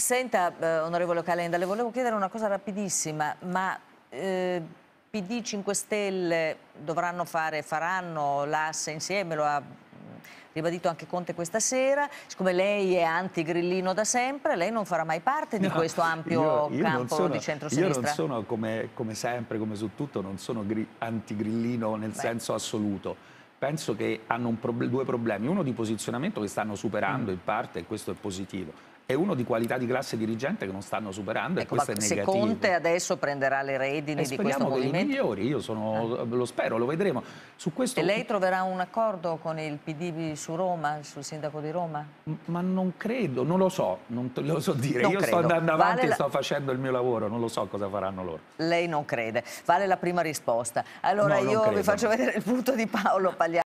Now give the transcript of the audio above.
Senta, onorevole Calenda, le volevo chiedere una cosa rapidissima, ma PD 5 Stelle faranno l'asse insieme, lo ha ribadito anche Conte questa sera, siccome lei è anti-grillino da sempre, lei non farà mai parte di questo ampio campo di centrosinistra? Io non sono, come sempre, come su tutto, non sono anti-grillino nel senso assoluto. Penso che hanno due problemi, uno di posizionamento che stanno superando in parte, e questo è positivo, e uno di qualità di classe dirigente che non stanno superando, ecco, e questo è negativo. Se Conte adesso prenderà le redini di questo movimento... migliori, io lo spero, lo vedremo. Su questo... E lei troverà un accordo con il PD su Roma, sul sindaco di Roma? Ma non credo, non lo so, non te lo so dire. Non io credo. Sto andando avanti e sto facendo il mio lavoro, non lo so cosa faranno loro. Lei non crede. Vale la prima risposta. Allora no, io vi faccio vedere il punto di Paolo Pagliari.